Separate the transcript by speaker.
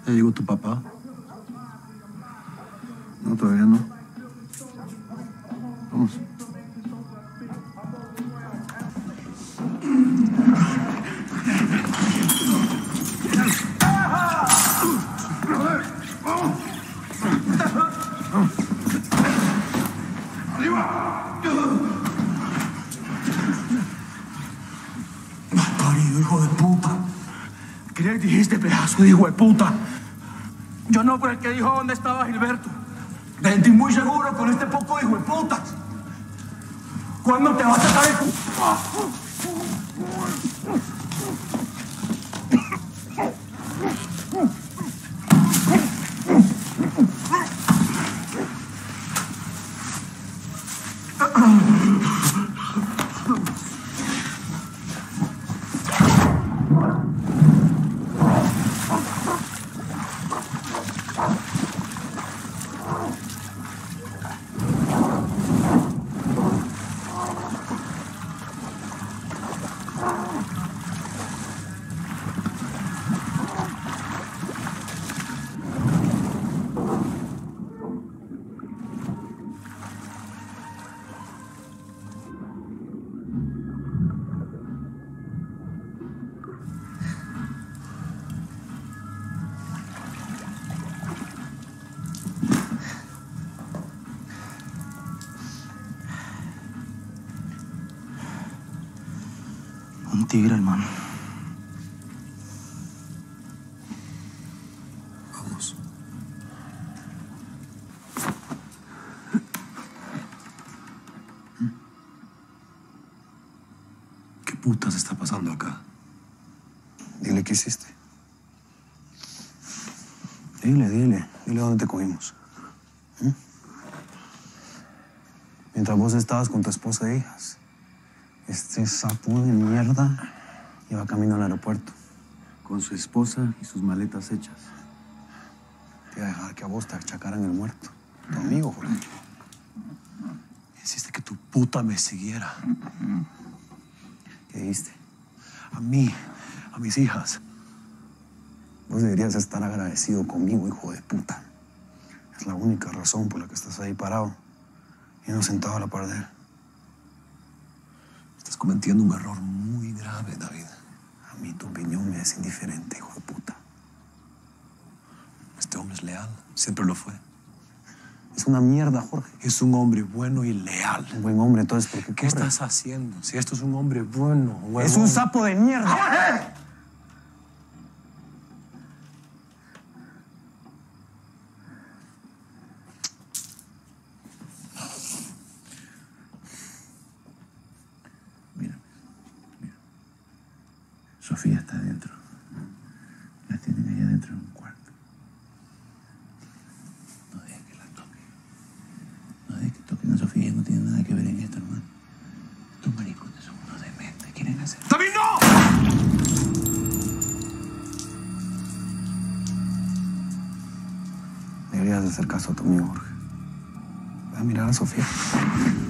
Speaker 1: ¿Ya llegó tu papá?
Speaker 2: No, todavía no. Vamos.
Speaker 1: Parido, hijo de puta. ¿Qué le dijiste, pedazo de hijo de puta? Yo no fui el que dijo dónde estaba Gilberto. Me sentí muy seguro con este poco de hijo de putas. ¿Cuándo te vas a sacar el cu... Un tigre, hermano.
Speaker 2: Vamos. ¿Qué putas está pasando acá?
Speaker 3: Dile qué hiciste. Dile dónde te cogimos. Mientras vos estabas con tu esposa e hijas, este sapo de mierda iba camino al aeropuerto.
Speaker 2: Con su esposa y sus maletas hechas.
Speaker 3: Te iba a dejar que a vos te achacaran el muerto. Tu amigo, Jorge.
Speaker 2: Hiciste que tu puta me siguiera.
Speaker 3: ¿Qué diste?
Speaker 2: A mí, a mis hijas.
Speaker 3: Vos deberías estar agradecido conmigo, hijo de puta. Es la única razón por la que estás ahí parado y no sentado a la par de él.
Speaker 2: Estás cometiendo un error muy grave, David.
Speaker 3: A mí tu opinión me es indiferente, hijo de puta.
Speaker 2: Este hombre es leal. Siempre lo fue.
Speaker 3: Es una mierda, Jorge.
Speaker 2: Es un hombre bueno y leal.
Speaker 3: Un buen hombre, entonces, ¿por qué
Speaker 2: ¿Qué estás haciendo? Si esto es un hombre bueno, huevón.
Speaker 3: ¡Es un sapo de mierda!
Speaker 1: ¡Jorge!
Speaker 4: Mira. Sofía está adentro. La tienen ahí adentro en un cuarto. No dejes que la toquen. No dejes que toquen a Sofía. Ella no tiene nada que ver en esto, hermano. Estos maricones son unos dementes. Quieren hacer...
Speaker 1: ¡David, no!
Speaker 3: Deberías de hacer caso a tu amigo, Jorge. Voy a mirar a Sofía.